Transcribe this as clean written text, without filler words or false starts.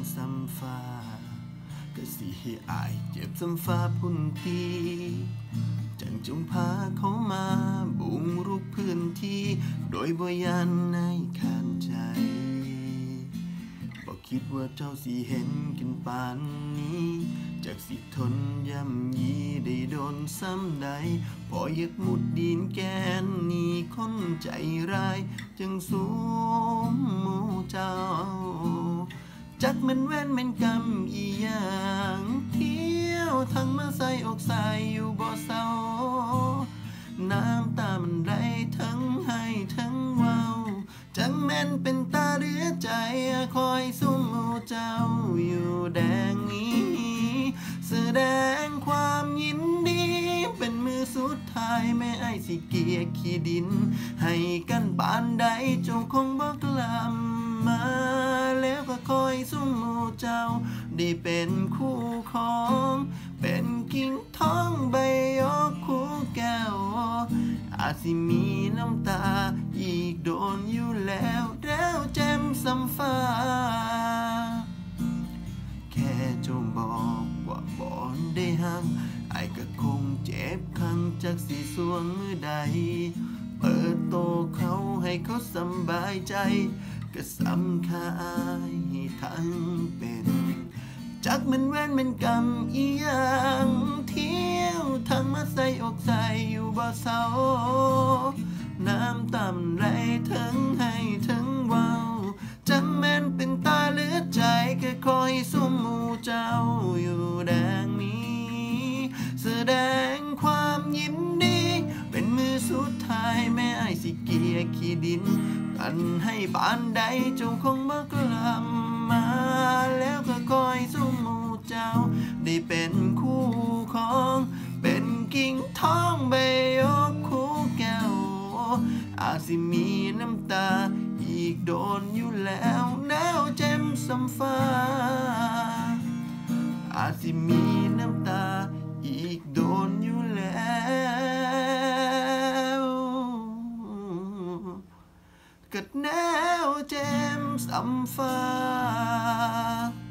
ซ้ำฟ้าก็สิให้อายเจ็บซ้ำฟ้าพุ่นทีจังจงพาเขามาบุกรุกพื้นที่โดยบ่ยานในขานใจบ่คิดว่าเจ้าสิเห็นกันปานนี้จากสิทนย่ำยีได้โดนซ้ำใดพออยากมุดดินแกนนี่คนใจร้ายจังสูมหมู่เจ้าจักมันแว่นมันกำอีหยังเที่ยวทั้งมาใส่อกใส่อยู่บ่เศร้าน้ำตามันไหลทั้งให้ทั้งเว้าจังแม่นเป็นตาเดือใจคอยซุ่มหมู่เจ้าอยู่แดงนี้แสดงความยินดีเป็นมือสุดท้ายแม่ไอ้สิเกียร์ขี้ดินให้กันปานใดเจ้าคงบ่กลับมาแล้วก็คอยซุ่มหมู่เจ้าได้เป็นคู่ของเป็นกิ่งทองใบยกคู่แก้วอาจสิมีน้ำตาอีกโดนอยู่แล้วแจ่มซ้ำฟ้าแค่เจ้าบอกว่าบ่ได้หักไอ้ก็คงเจ็บข้างจากสิสวงมือใดเปิดโตเขาให้เขาสบายใจก็สำคัญทั้งเป็นจักมันแว่นมันกำอีหยังเที่ยวทั้งมาใส่อกใส่อยู่บ่เศร้าน้ำตาไหลทั้งให้ทั้งเว้าจังแม่นเป็นตาเลือดใจก็คอยซุ่มหมู่เจ้าอยู่แดงนี้แสดงความยินดีเป็นมือสุดท้ายแม่ไอ้สิเกียร์ขี้ดินกันให้ปานใดเจ้าคงบ่กลับมาแล้วก็คอยซุ่มหมู่เจ้าได้เป็นคู่ของเป็นกิ่งทองใบยกคู่แก้วอาจสิมีน้ำตาอีกโดนอยู่แล้วแจ่มซ้ำฟ้าอาจสิมีน้ำตาอีกโดนอยู่แล้วก็แนวแจ่มซ้ำฟ้า